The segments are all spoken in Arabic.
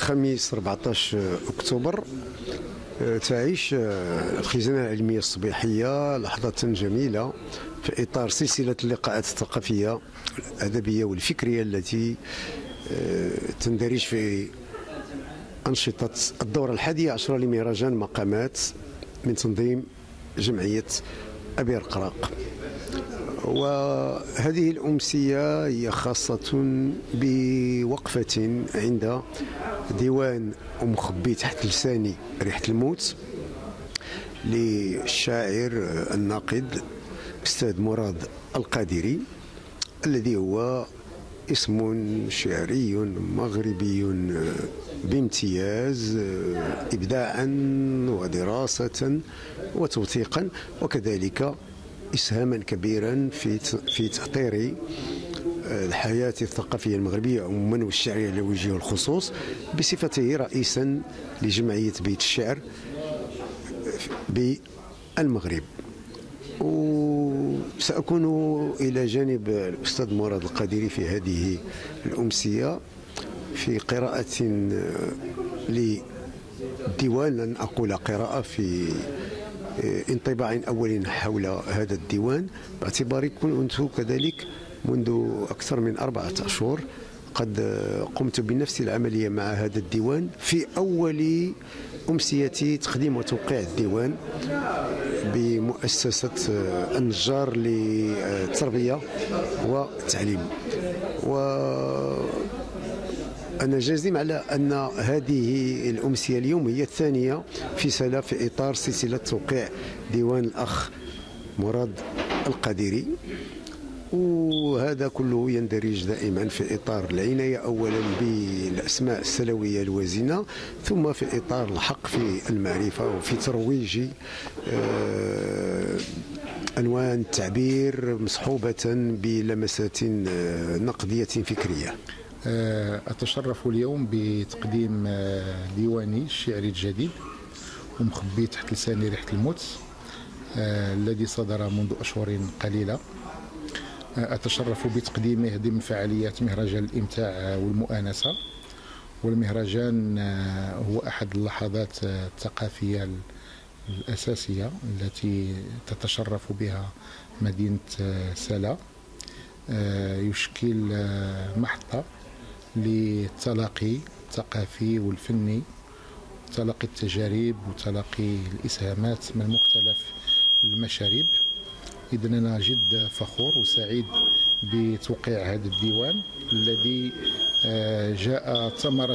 الخميس 14 أكتوبر تعيش الخزانة العلمية الصبيحية لحظة جميلة في إطار سلسلة اللقاءات الثقافية الأدبية والفكرية التي تندرج في أنشطة الدورة 11 لمهرجان مقامات من تنظيم جمعية أبي رقراق. وهذه الأمسية هي خاصة بوقفة عند ديوان ومخبي تحت لساني ريحة الموت للشاعر الناقد أستاذ مراد القادري، الذي هو اسم شعري مغربي بامتياز إبداعا ودراسة وتوثيقا، وكذلك إسهاما كبيرا في تأطير الحياة الثقافية المغربية عموما والشعرية على وجه الخصوص، بصفته رئيسا لجمعية بيت الشعر بالمغرب. وسأكون إلى جانب الأستاذ مراد القادري في هذه الأمسية في قراءة لديوان، لن أقول قراءة، في انطباع أول حول هذا الديوان، باعتباري كنت كذلك منذ أكثر من 4 أشهر قد قمت بنفس العملية مع هذا الديوان في أول أمسية تقديم وتوقيع الديوان بمؤسسة النجار للتربية والتعليم. وأنا جازم على أن هذه الأمسية اليوم هي الثانية في إطار سلسلة توقيع ديوان الأخ مراد القادري، وهذا كله يندرج دائما في إطار العناية أولا بالأسماء السلوية الوازنة، ثم في إطار الحق في المعرفة وفي ترويج أنواع التعبير مصحوبة بلمسات نقدية فكرية. أتشرف اليوم بتقديم ديواني الشعري الجديد ومخبي تحت لساني ريحة الموت الذي صدر منذ أشهر قليلة. أتشرف بتقديمه ضمن فعاليات مهرجان الإمتاع والمؤانسة، والمهرجان هو أحد اللحظات الثقافية الأساسية التي تتشرف بها مدينة سلا. يشكل محطة للتلاقي الثقافي والفني، تلاقي التجارب وتلاقي الإسهامات من مختلف المشارب. إذا أنا جد فخور وسعيد بتوقيع هذا الديوان الذي جاء ثمرة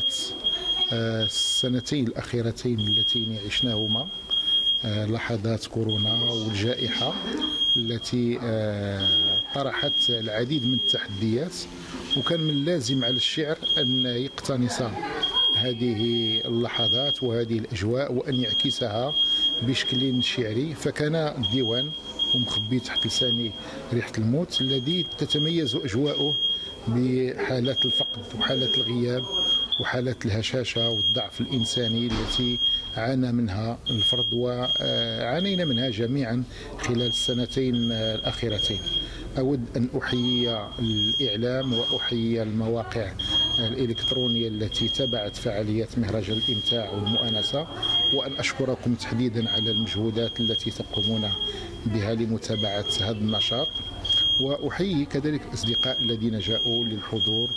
السنتين الأخيرتين اللتين عشناهما، لحظات كورونا والجائحة التي طرحت العديد من التحديات، وكان من اللازم على الشعر أن يقتنص هذه اللحظات وهذه الأجواء وأن يعكسها بشكل شعري. فكان الديوان ومخبي تحت لساني ريحة الموت الذي تتميز أجواؤه بحالات الفقد وحالات الغياب وحالات الهشاشة والضعف الإنساني التي عانى منها الفرد وعانينا منها جميعا خلال السنتين الأخيرتين. أود أن أحيي الإعلام وأحيي المواقع الإلكترونية التي تبعت فعاليات مهرجان الإمتاع والمؤانسة، وأن أشكركم تحديدا على المجهودات التي تقومون بها لمتابعة هذا النشاط، وأحيي كذلك الأصدقاء الذين جاءوا للحضور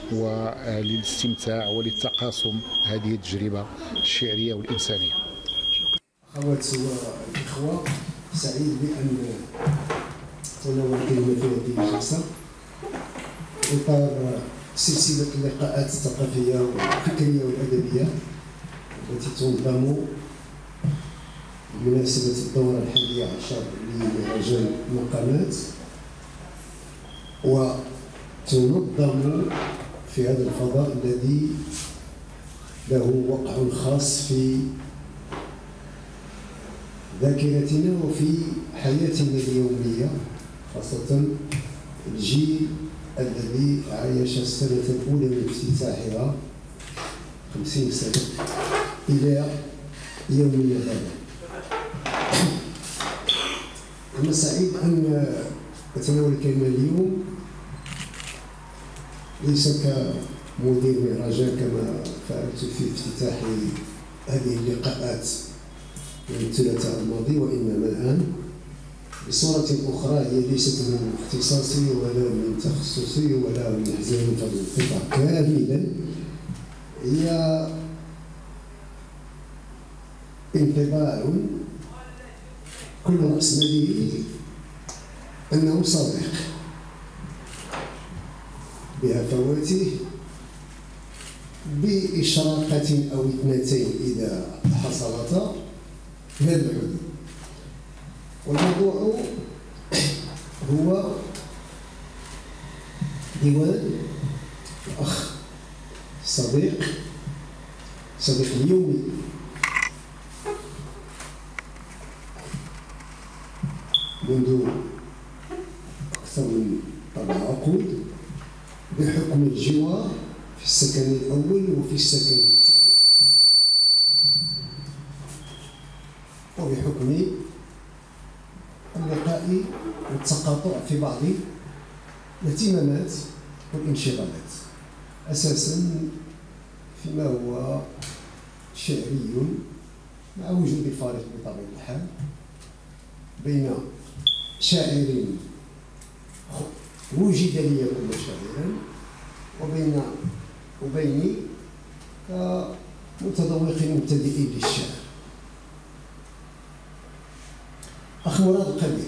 وللاستمتاع وللتقاسم هذه التجربة الشعرية والإنسانية. أخوات والإخوة، سعيد بأن تناول كلمة في هذه الجلسة في إطار سلسلة اللقاءات الثقافية والفكرية والأدبية التي تنظم بمناسبة الدورة 11 لمهرجان مقامات، وتنظم في هذا الفضاء الذي له وقع خاص في ذاكرتنا وفي حياتنا اليومية، خاصة الجيل الذي عايش السنة الأولى من افتتاحها 50 سنة إلى يومنا هذا. أنا سعيد أن أتناول الكلمة اليوم ليس مدير مهرجان كما فعلت في افتتاح هذه اللقاءات من الثلاثاء الماضي، وإنما الآن بصورة أخرى هي ليست من اختصاصي ولا من تخصصي ولا من حزام فضل القطاع كاملا، هي انطباع كل رأس مالي أنه صادق بهفواته بإشراقة أو اثنتين إذا حصلتا في هذا الحدود. والموضوع هو ديوان الأخ صديق اليومي منذ أكثر من 4 عقود بحكم الجوار في السكن الأول وفي السكن الثاني، وبحكم اللقاء والتقاطع في بعض الاهتمامات والانشغالات، أساسا فيما هو شعري مع وجود الفارق بطبيعة الحال بين شاعر وجد لي يكون شاعرا وبيني كمتذوق مبتدئ للشعر. أخ مراد القديري،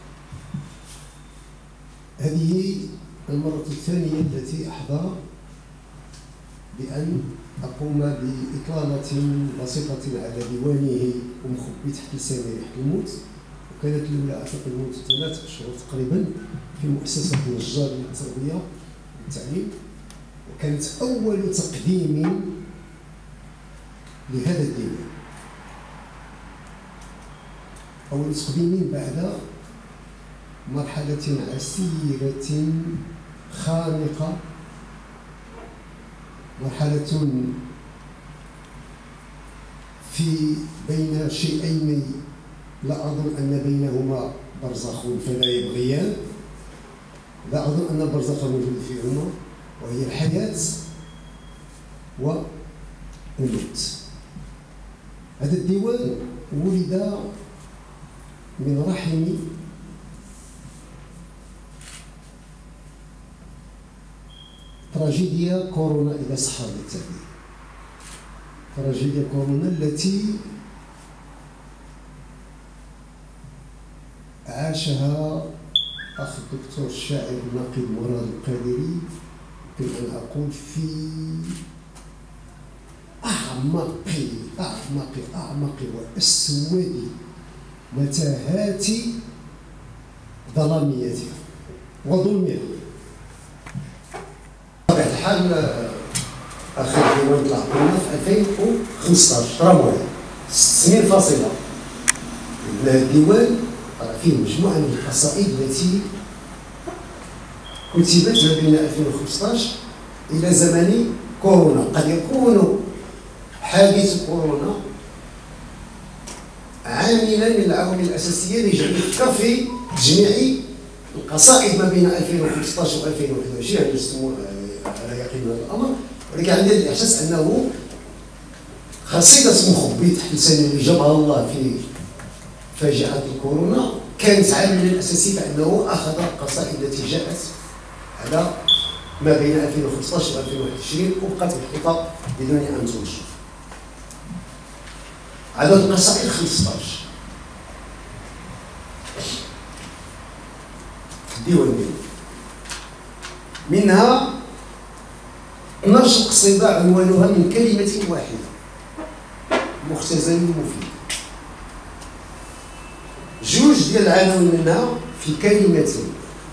هذه المرة الثانية التي أحظى بأن أقوم بإطلالة بسيطة على ديوانه ومخبي تحت لسانه ريحة الموت، وكانت الأولى أعتقد منذ 3 أشهر تقريبا في مؤسسة نجار للتربية والتعليم، وكانت أول تقديم لهذا الديوان، أول تقديم بعد مرحلة عسيرة خانقة، مرحلة في بين شيئين لا أظن أن بينهما برزخ فلا يبغيان، لا أظن أن البرزخ موجود فيهما، وهي الحياة والموت. هذا الديوان ولد من رحم تراجيديا كورونا إذا صح التعبير، تراجيديا كورونا التي عاشها أخ الدكتور الشاعر الناقد مراد القادري، يمكن أن أقول في أعمق وأسود متاهات ظلاميتها وظلمها. بطبيعة الحال أخي الديوان طلع لنا في 2015 راه 6 سنين فاصلة. الديوان فيه مجموعة من القصائد التي كتبت ما بين 2015 إلى زمن كورونا. قد يكون حادث كورونا عاملا من العوامل الأساسية اللي جعل يفكر في تجميع القصائد ما بين 2015 و 2021، يعني نسمو على يقين من هذا الأمر، ولكن عندي الإحساس أنه قصيدة مخبي تحت لسانه اللي جابها الله في فاجعة الكورونا كانت عاملا الأساسي في أنه أخذ القصائد التي جاءت على ما بين 2015 و 2021 وبقت محيطة بدون أن تنشر. عدد القصائد 15 في الديوان ديالي، منها 12 قصيدة عنوانها من كلمة واحدة مختزل مفيد، 2 ديال العناوين منها في كلمتين،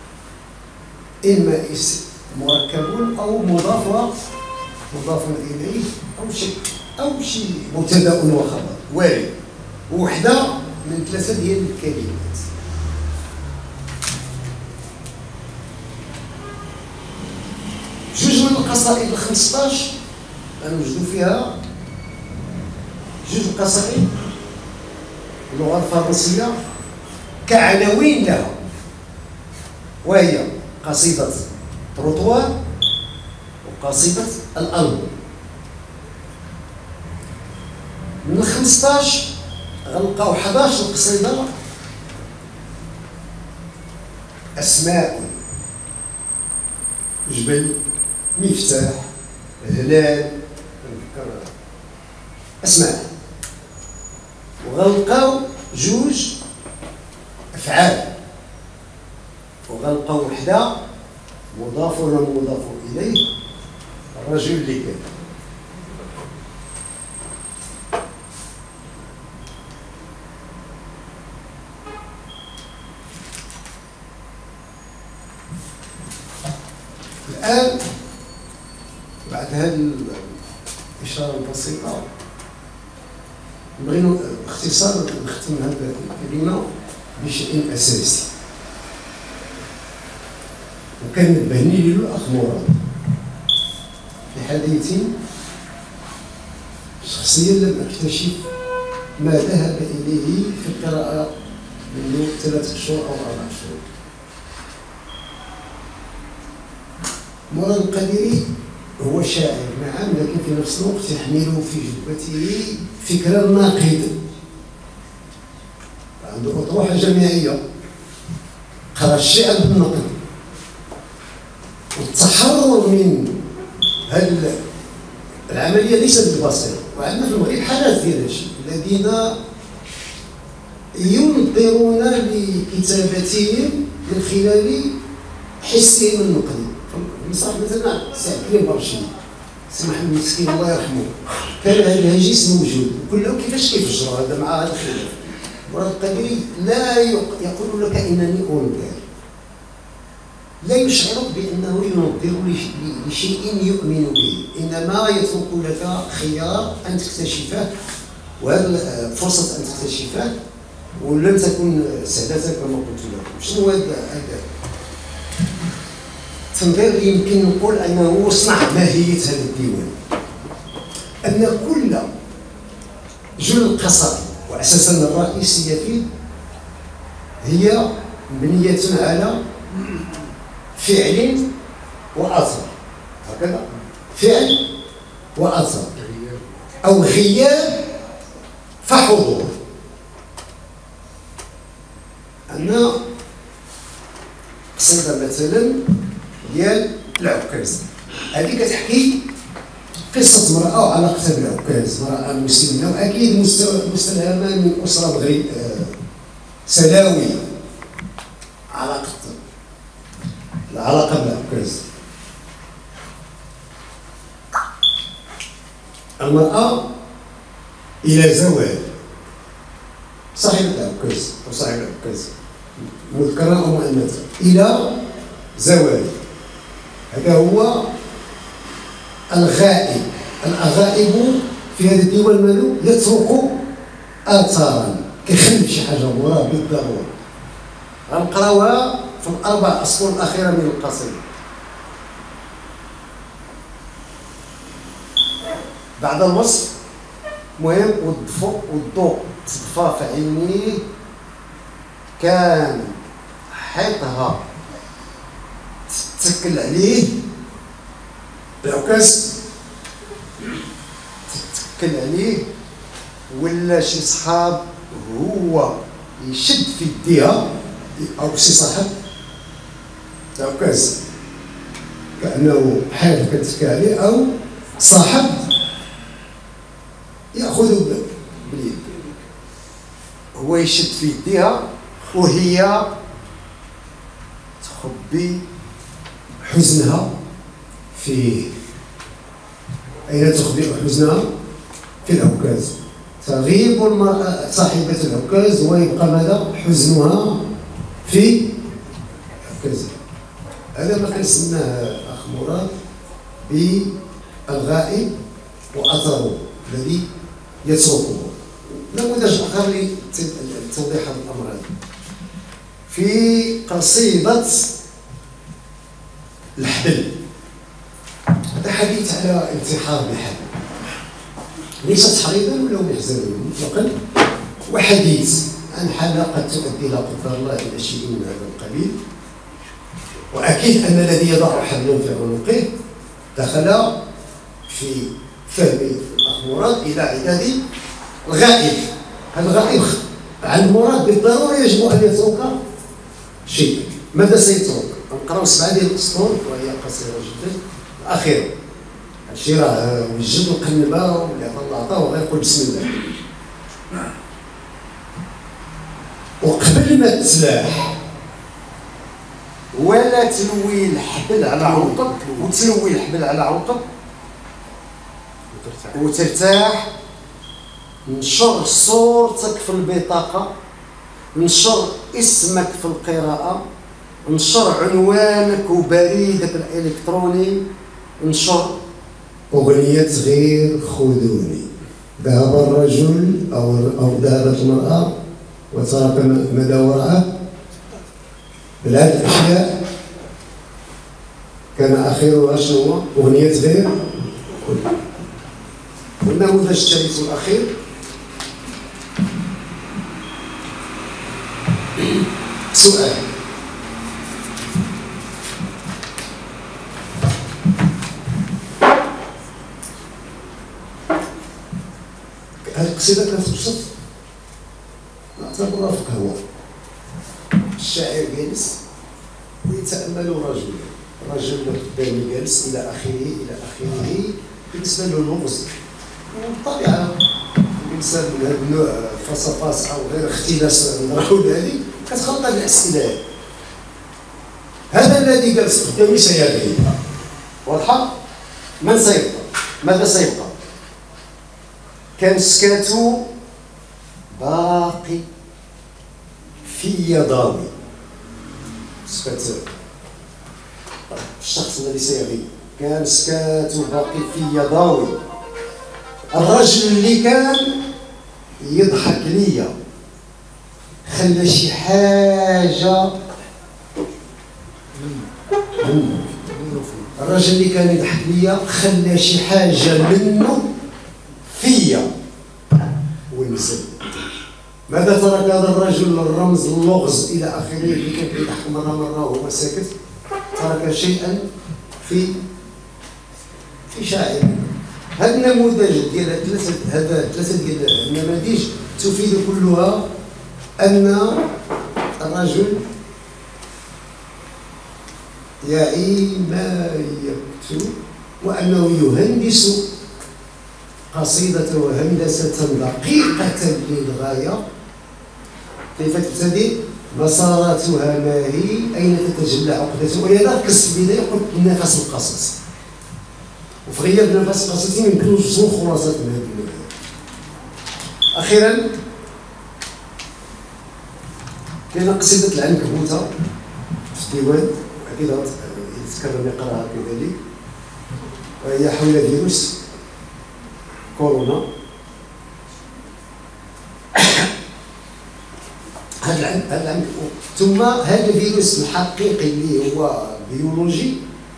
إما اسم مركب أو مضاف إليه أو شيء مبتدأ وخبر وارد، ووحدة من 3 ديال الكلمات. جوج من القصائد 15 غنوجدوا فيها 2 القصائد باللغة الفرنسية كعناوين لها، وهي قصيدة تروطوار قصيدة الألبوم. من 15 غنلقاو 11 قصيدة أسماء: جبل، مفتاح، هلال، أسماء. وغنلقاو جوج أفعال، وغنلقاو وحدة مضاف ولا مضاف إليه، الرجل اللي كان. الآن بعد هذه الإشارة البسيطة نبغي باختصار نختم هذا الكلمة بشيء أساسي، وكان نبهني له الأخ مراد بحديث شخصيا لم أكتشف ما ذهب إليه في القراءة منذ 3 أشهر أو 4 أشهر. مراد القديري هو شاعر نعم، لكن في نفس الوقت يحمل في جبهته فكرا ناقدا، عنده أطروحة جماعية، قرأ الشعر بالنقد، والتحرر من هذه العملية ليست ببسيطة. وعندنا في المغرب حالات ديال هادشي الذين ينظرون لكتابتهم من خلال حسهم النقدي. بصح مثلا سي عبد الكريم برشيد، سي محمد مسكين الله يرحمه، كان هذا الهاجس موجود، كله كيفاش كيفجروا هذا مع هذا الخلاف. مراد القديري لا يقول لك انني انكر، لا يشعرك بانه ينظر لشيء يؤمن به، انما يترك لك خيار ان تكتشفه، وهذه فرصه ان تكتشفه، ولم تكن سهله كما قلت لكم. شنو هذا التنظير؟ يمكن نقول انه صنع ماهيه هذا الديوان، ان كل جل القصائد واساسا الرئيسيه فيه هي مبنيه على فعل واثر، هكذا فعل واثر، او غياب فحضور. أن قصيدة مثلا ديال العكاز، هذه كتحكي قصة مرأة وعلاقتها بالعكاز، مرأة مسلمة وأكيد مستلهمة من أسرة مغرب سلاوية، العلاقة بالعكاز. المرأة إلى زواج صاحب العكاز أو صاحب العكاز، مذكرة أو مؤنثة، إلى زواج. هذا هو الغائب. الغائب في هذا الديوان مالو يترك آثارا، كيخلف شي حاجة وراه بالضرورة. غنقراوها في ال4 أسطر الأخيرة من القصيدة. بعد الوصف مهم والضوء تطفى في عينيه، كان حيطها تتكل عليه العكاز، تتكل عليه، ولا شي صحاب هو يشد في يديها، او شي صاحب العكاز كأنه حاجة كتتكى عليه، او صاحب ياخذ باليد، هو يشد في يديها وهي تخبي حزنها فيه. أين تخبي حزنها؟ في العكاز. تغيب المرأة صاحبة العكاز ويبقى ماذا؟ حزنها في عكازها. هذا ما كنسماه أخ مراد بالغائب وأثره الذي يتركه. نموذج آخر لتوضيح هذا الأمر هذا في قصيدة الحبل. هذا حديث على انتحار الحبل، ليست حريضا ولا محزنا مطلقا، وحديث عن حالة قد تؤدي لا قدر الله إلى شيء من هذا القبيل. وأكيد أن الذي يضع حبلا في عنقه دخل في فهم الأخ مراد إلى عداد الغائب. هذا الغائب عند مراد بالضرورة يجب أن يترك شيء. ماذا سيترك؟ نقراو 7 ديال الأسطور وهي قصيرة جدا. الأخيرة هادشي راه وجد وقنبة واللي الله عطاه وغيقول بسم الله. وقبل ما تسلاح ولا تلوي الحبل على عنقك وتلوي الحبل على عنقك وترتاح، نشر صورتك في البطاقة، نشر اسمك في القراءة، نشر عنوانك وبريدك الإلكتروني، نشر أغنية غير خذوني. ذهب الرجل أو ذهبت المرأة وترك ماذا وراءه. بهذه الأشياء كان آخرها شنو هو؟ أغنية غير خذوني. والنموذج الثالث الأخير سؤال: هذه القصيدة كتوصف نعتبرها في قهوة. الشاعر جالس ويتأمل رجل قدامي جالس إلى آخره بالنسبة له لغز. بالطبيعة الإنسان من هذا النوع فصفاص أو غير اختلاس نراو هذه كتخلق هذه الأسئلة. هذا الذي جالس قدامي سيغيب، واضحة؟ من سيبقى؟ ماذا سيبقى؟ كان سكاتو باقي في ضامي. سكات الشخص الذي سيغيب كان سكاتو باقي في ضامي. الرجل اللي كان يضحك ليا خلى شي حاجة الرجل اللي كان يضحك ليا خلى شي حاجة منه فيا ونزل. ماذا ترك هذا الرجل؟ الرمز، اللغز إلى آخره اللي كان يضحك مرة وهو ساكت. ترك شيئا في شاعر. هذا النموذج ديال ثلاثة ديال النماذج تفيد كلها أن الرجل يعي ما يكتب وأنه يهندس قصيدته هندسة دقيقة للغاية. كيف تبتدئ؟ مساراتها ما هي؟ أين تتجلى عقدتها؟ ولهذا ركزت في البداية قلت نفس القصص، وفي غياب نفس القصص ما يمكنوش نوصلوا خلاصات من هذه المبادئ. أخيرا كاينة قصيدة العنكبوتة في الديوان، أكيد يتكرر يقراها كذلك، وهي حول فيروس كورونا. هذا ثم هذا الفيروس الحقيقي اللي هو بيولوجي.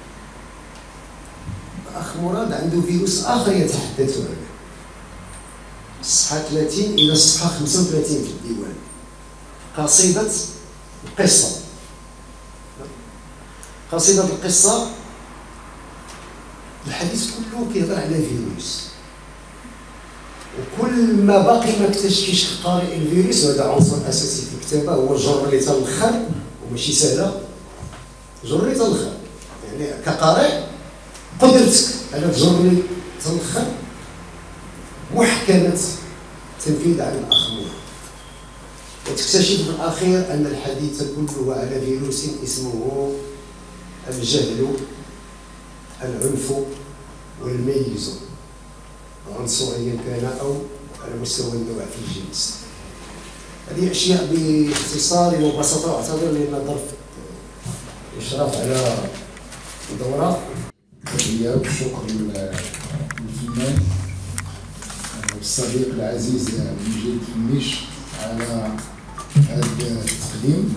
الأخ مراد عنده فيروس آخر يتحدث عنه. الصفحة 30 إلى الصفحة 35 في الديوان قصيدة القصة. قصيدة القصة الحديث كله كيهضر على فيروس، وكل ما باقي ما اكتشفش قارئ الفيروس، وهذا عنصر اساسي في الكتابه، هو الجر اللي تالاخر وماشي سهله. جر اللي تالاخر يعني كقارئ قدرتك على الجر اللي تالاخر محكمه تنفيذ على الاخر، وتكتشف في الاخير ان الحديث كله على فيروس اسمه الجهل، العنف والميز، عنصريا كان او على مستوى النوع في الجنس. هذه اشياء باختصار وبساطه، واعتذر لان ظرف اشراف على الدوره. تحيه والشكر للفنان والصديق العزيز مجيد فنيش على هذا التقديم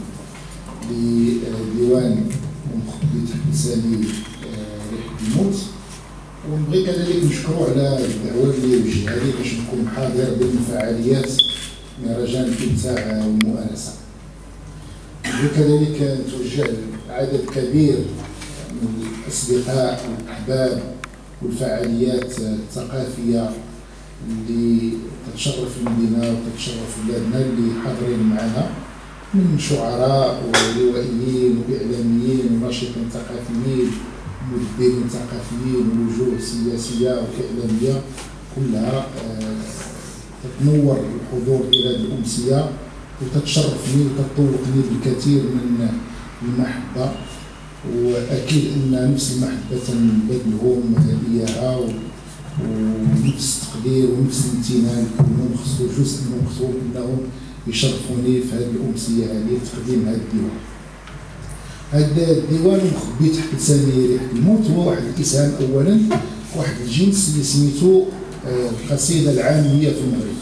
لديوان ومخبي تحت لساني ريحة الموت. ونبغي كذلك نشكرو على الدعوة اللي وجهها لي باش نكون حاضر ضمن فعاليات مهرجان الإبداع والمؤانسة. نبغي كذلك نتوجه لعدد كبير من الأصدقاء والأحباب والفعاليات الثقافية اللي تتشرف المدينة وتتشرف بلادنا اللي حاضرين معنا، من شعراء وروائيين وإعلاميين وناشطين ثقافيين ومدبرين ثقافيين ووجوه سياسية وإعلامية كلها تتنور الحضور إلى الأمسية وتتشرفني وتتطوقني بالكثير من المحبة، وأكيد أن نفس المحبة تنبذلهم إياها ونفس التقدير ونفس الامتنان كلهم خصو جزء منهم يشرفوني في هذه الأمسية هذه تقديم هذا الديوان. هذا الديوان مخبي تحت لساني ريحة الموت هو واحد الإسهام أولا واحد الجنس اللي سميتو القصيدة العامية في المغرب.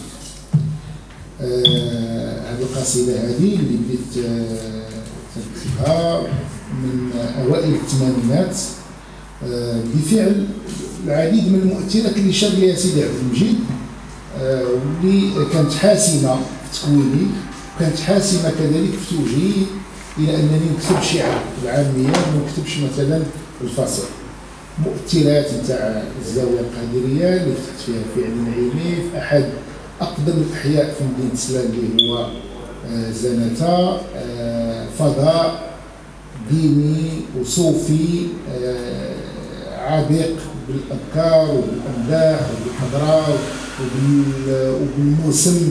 هذه القصيدة هذه اللي بديت تكتبها من أوائل الثمانينات بفعل العديد من المؤثرات اللي شار لها سيدي عبد المجيد، واللي كانت حاسمة في تكويني وكانت حاسمة كذلك في توجيهي إلى أنني نكتب شعر العامية وما نكتبش مثلا الفصل. مؤثرات نتاع الزاوية القادرية اللي فتحت فيها في علي نعيمي في أحد أقدم الأحياء في مدينة سلال اللي هو زناتة، فضاء ديني وصوفي عابق بالأبكار وبالأمداح وبالحضرة وبالموسم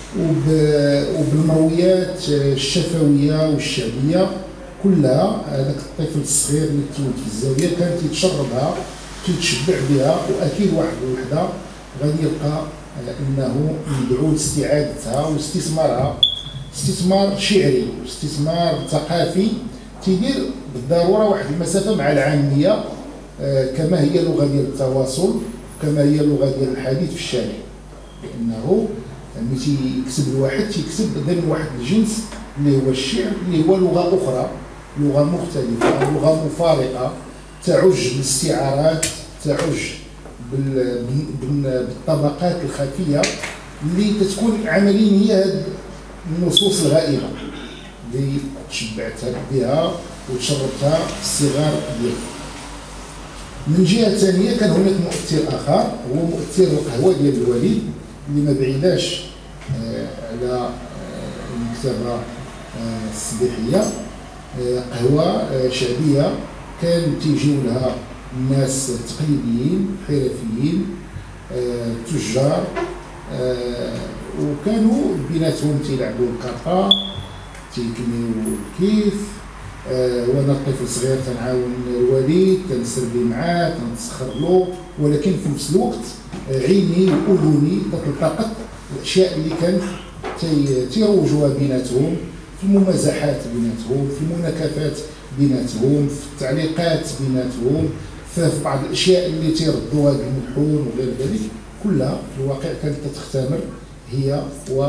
وبالمرويات الشفوية والشعبية كلها. هذاك الطفل الصغير اللي تولد في الزاوية كان تيتشربها تيتشبع بها، وأكيد واحد الوحدة غادي يلقى أنه مدعو لاستعادتها واستثمارها، استثمار شعري واستثمار ثقافي تيدير بالضرورة واحد المسافة مع العامية، كما هي لغة ديال التواصل كما هي لغة ديال الحديث في الشارع، لأنه ملي تيكتب الواحد تيكتب ضمن واحد الجنس اللي هو الشعر اللي هو لغة أخرى، لغة مختلفة، لغة مفارقة تعج بالاستعارات، تعج بالطبقات الخفية اللي تتكون عمليا هي هذه النصوص الغائبة اللي تشبعتها بها وتشربتها في الصغار ديالك. من جهة ثانية كان هناك مؤثر آخر هو مؤثر القهوة ديال الوالد اللي ما بعيداش على المكتبة الصبيحية، قهوة شعبية كان تيجيو لها الناس التقليديين حرفيين تجار، وكانوا بيناتهم تيلعبوا الكارطة تيكميو الكيف، وانا طفل صغير تنعاون الوالد تنسربي معاه تنتسخر له، ولكن في نفس الوقت عيني واذني تلتقط الاشياء اللي كان تيروجوها بيناتهم في الممازحات بيناتهم، في المناكفات بيناتهم، في التعليقات بيناتهم، في بعض الاشياء اللي تيردوها بالملحون وغير ذلك، كلها في الواقع كانت تختمر هي و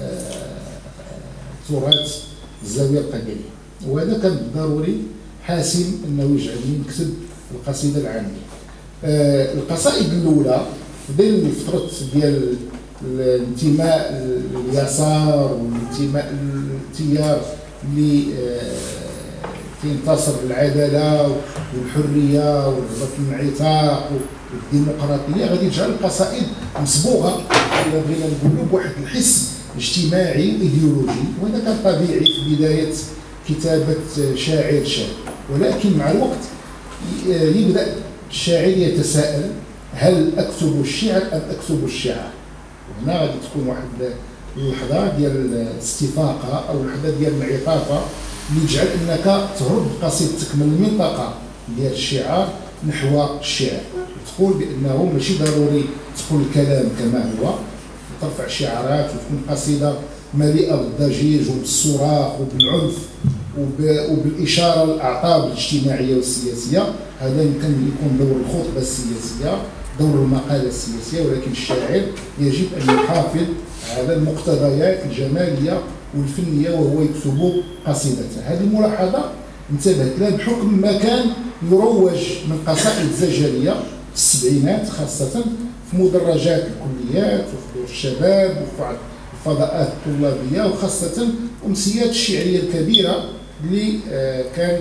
تراث الزاوية القادرية. وهذا كان ضروري حاسم انه يجعلني نكتب القصيدة العامية. القصائد الاولى في ظل فترة ديال الانتماء اليسار والانتماء التيار اللي تنتصر بالعداله والحريه والرغبه في الانعتاق والديمقراطيه، غادي تجعل القصائد مصبوغه الا بغينا نقولوا بواحد الحس اجتماعي ايديولوجي، وهذا كان طبيعي في بدايه كتابه شاعر شاب. ولكن مع الوقت يبدا الشاعر يتساءل هل اكتب الشعر ام اكتب الشعر؟ وهنا غادي تكون واحد اللحظه ديال الاستفاقه او اللحظه ديال الانعطافه اللي تجعل انك تهرب بقصيدتك من المنطقه ديال الشعار نحو الشعر، تقول بانه ماشي ضروري تقول الكلام كما هو، ترفع شعارات وتكون قصيده مليئه بالضجيج وبالصراخ وبالعنف وبالاشاره للاعطاب الاجتماعيه والسياسيه. هذا يمكن يكون دور الخطبه السياسيه، دور المقاله السياسيه، ولكن الشاعر يجب ان يحافظ على المقتضيات الجماليه والفنيه وهو يكتب قصيدته. هذه الملاحظه انتبهت لها بحكم ما كان يروج من قصائد زجريه في السبعينات، خاصه في مدرجات الكليات وفي دور الشباب وفي الفضاءات الطلابيه، وخاصه الامسيات الشعريه الكبيره اللي كان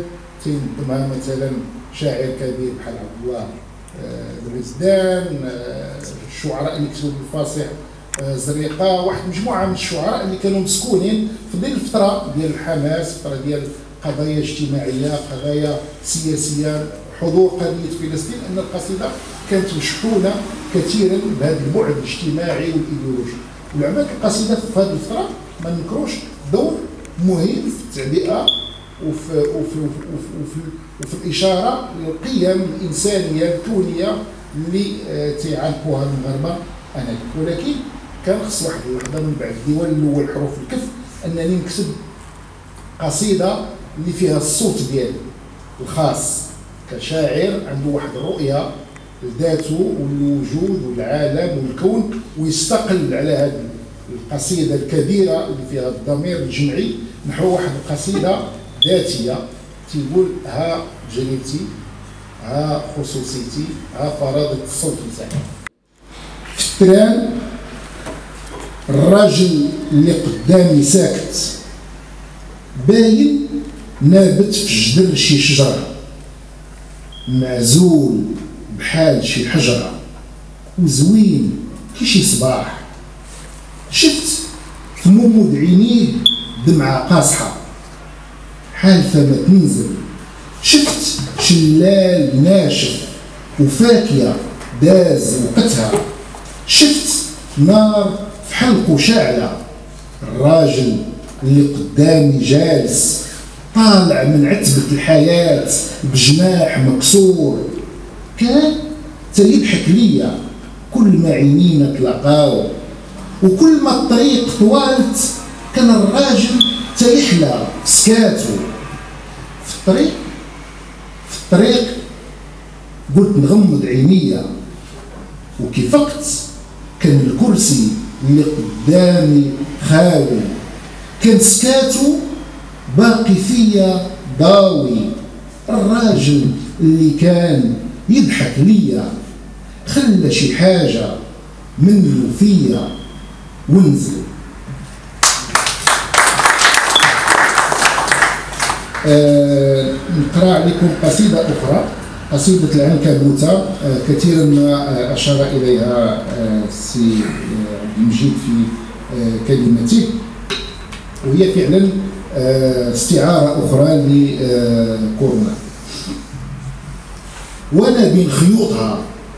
تنظمها مثلا شاعر كبير بحال عبد الله الرزدان، الشعراء اللي كتبوا بالفصيح زريقه، واحد مجموعه من الشعراء اللي كانوا مسكونين في ذي الفتره ديال الحماس، فتره ديال قضايا اجتماعيه، قضايا سياسيه، حضور قضيه فلسطين، ان القصيده كانت مشحونه كثيرا بهذا البعد الاجتماعي والايديولوجي. ولعبات القصيده في هذه الفتره ما نكروش دور مهم في التعبئه وفي الاشاره للقيم الانسانيه الكونيه اللي تيعانقوها المغاربه انذاك. ولكن كان خص واحد اللحظه من بعد الديوان الاول حروف الكف انني نكتب قصيده اللي فيها الصوت ديالي الخاص كشاعر عنده واحد الرؤيه لذاته والوجود والعالم والكون، ويستقل على هذه القصيده الكبيره اللي فيها الضمير الجمعي نحو واحد القصيده ذاتيه تيقول ها جليلتي، ها خصوصيتي، ها فرادة الصوت نتاعي. في التران الراجل اللي قدامي ساكت باين نابت في جدر شي شجرة، معزول بحال شي حجرة وزوين كي شي صباح. شفت في مومود عينيه دمعة قاصحة حالفة ما تنزل، شفت شلال ناشف وفاكية داز وقتها، شفت نار في حلقه شاعلة. الراجل اللي قدامي جالس طالع من عتبة الحياة بجناح مكسور، كان تيضحك ليا كل ما عينينا تلاقاو، وكل ما الطريق طوالت كان الراجل تيحلى سكاتو. في الطريق قلت نغمض عينيا، وكي فقت كان الكرسي اللي قدامي خاوي، كان سكاتو باقي فيا ضاوي. الراجل اللي كان يضحك ليا خلى شي حاجة منه فيا ونزل. نقرأ عليكم قصيدة أخرى، قصيدة العنكبوتة، كثيرا ما أشار إليها السي عبد المجيد في كلمته، وهي فعلا استعارة أخرى لكورونا. وأنا بين خيوطها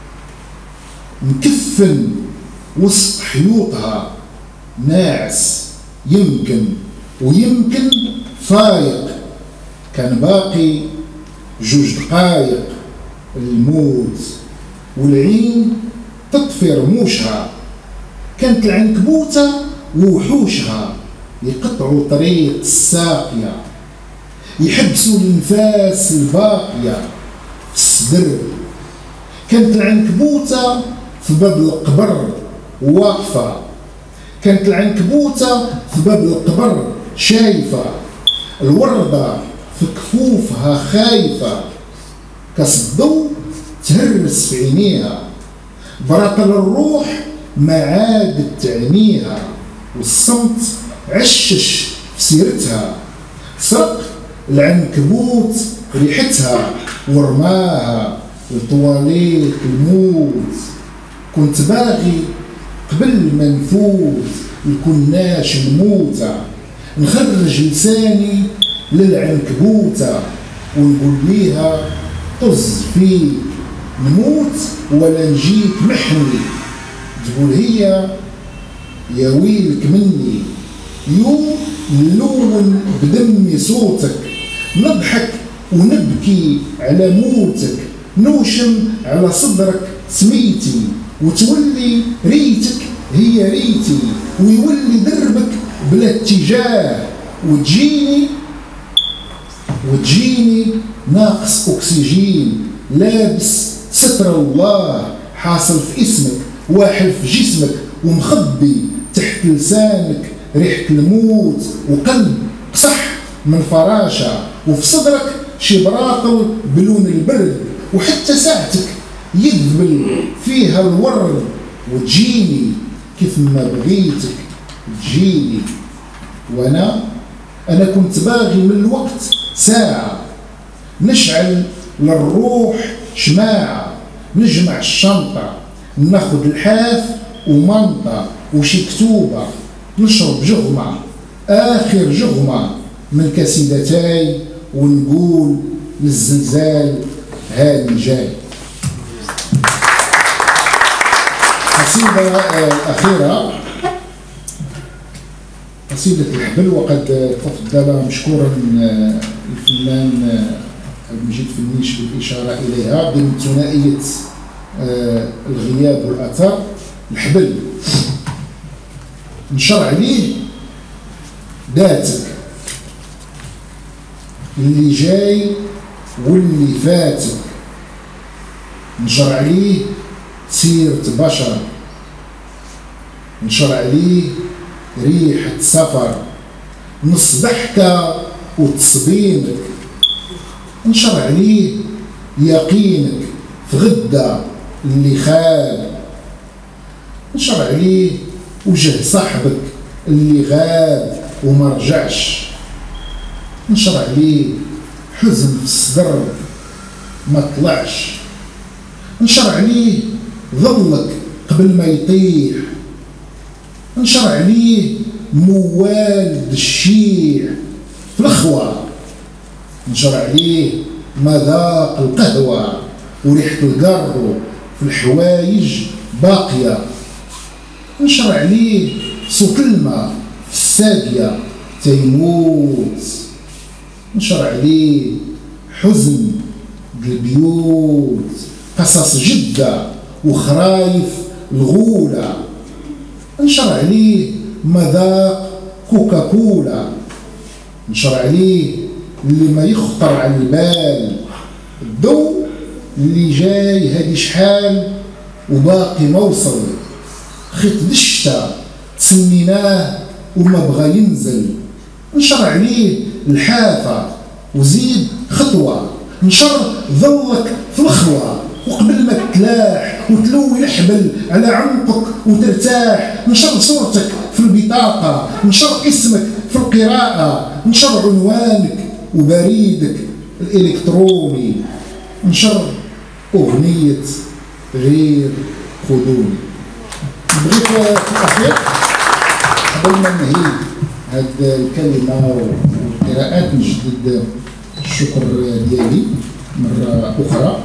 مكفن وسط حيوطها، ناعس يمكن ويمكن فايق، كان باقي 2 دقايق الموت والعين تطفي رموشها. كانت العنكبوتة ووحوشها يقطعوا طريق الساقية، يحبسوا الانفاس الباقية في الصدر. كانت العنكبوتة في باب القبر واقفة، كانت العنكبوتة في باب القبر شايفة الوردة في كفوفها خايفة، كاس الضو تهرس في عينيها، براقل الروح ما عادت تعنيها، والصمت عشش في سيرتها. سرق العنكبوت ريحتها ورماها لطواليت الموت. كنت باغي قبل ما نفوت الكناش الموتة نخرج لساني للعنكبوتة ونقول ليها طز فيك نموت ولا نجيك محني. تقول هي يا ويلك مني، يوم نلون بدمي صوتك، نضحك ونبكي على موتك، نوشم على صدرك سميتي، وتولي ريتك هي ريتي، ويولي دربك بلا اتجاه، وتجيني ناقص أكسجين، لابس ستر الله حاصل في اسمك واحل في جسمك، ومخبي تحت لسانك ريحة الموت، وقلب قصح من فراشة، وفي صدرك شي براطل بلون البرد، وحتى ساعتك يذبل فيها الورد، وتجيني كيف ما بغيتك تجيني. وانا كنت باغي من الوقت ساعة نشعل للروح شماعة، نجمع الشنطة، ناخد الحاف ومنطة وشي كتوبة، نشرب جغمة آخر جغمة من كاسدتاي، ونقول للزلزال هاني جاي. قصيدة أخيرة، قصيدة الحبل، وقد تفضل مشكورا الفنان المجيد فنيش بالإشارة إليها ضمن ثنائية الغياب والأثر. الحبل نشر عليه ذاتك اللي جاي واللي فاتك، نشر عليه سيرة بشر، نشر عليه ريحة سفر، نص ضحكة وتصبينك، نشر عليه يقينك في غدة اللي خاب، نشر عليه وجه صاحبك اللي غاب وما رجعش، نشر عليه حزن في الصدر ما طلعش، نشر عليه ظلك قبل ما يطيح، نشر عليه موال الشيع في الخوة، نشر عليه مذاق القهوة وريحة القرو في الحوايج باقية، نشر عليه صوت الماء في الساقية تيموت، نشر عليه حزن بالبيوت، قصص جدة وخرايف الغولة، نشر عليه مذاق كوكاكولا، نشر عليه اللي ما يخطر على البال، الضوء اللي جاي هادي شحال وباقي ما وصل، خيط دشتا تسنيناه وما بغى ينزل، نشر عليه الحافة وزيد خطوة، نشر ظلك في الخوة وقبل ما تلاح وتلوي الحبل على عنقك وترتاح، نشر صورتك في البطاقة، نشر اسمك في القراءة، نشر عنوانك وبريدك الإلكتروني، نشر أغنية غير خذوني. بغيت في الأخير قبل ما ننهي هذه الكلمة والقراءات نجدد الشكر ديالي مرة أخرى،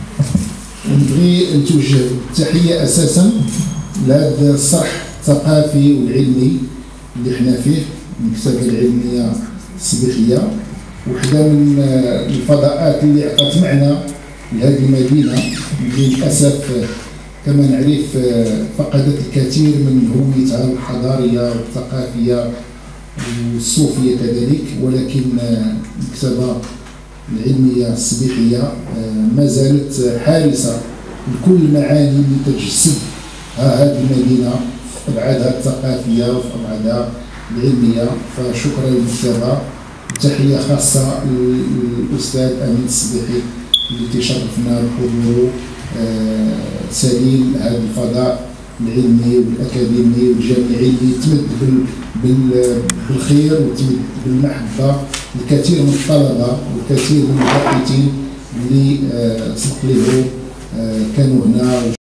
ونبغي نتوجه التحية أساسا لهذا الصرح الثقافي والعلمي اللي حنا فيه، المكتبة العلمية السبيخية، وحدة من الفضاءات اللي عطات معنى لهذه المدينة اللي للأسف كما نعرف فقدت الكثير من هويتها الحضارية والثقافية والصوفية كذلك، ولكن المكتبة العلمية السبيخية ما زالت حارسة لكل المعاني اللي تجسد هذه المدينة في أبعادها الثقافية وفي أبعادها العلمية. فشكرا للمكتبة، وتحية خاصة للأستاذ أمين السبيحي اللي تشرفنا بحضوره سليل هذا الفضاء العلمي والأكاديمي والجامعي اللي يتمد بالخير ويتمد بالمحبة الكثير من الطلبة والكثير من الباحثين اللي سبق له كانوا هنا.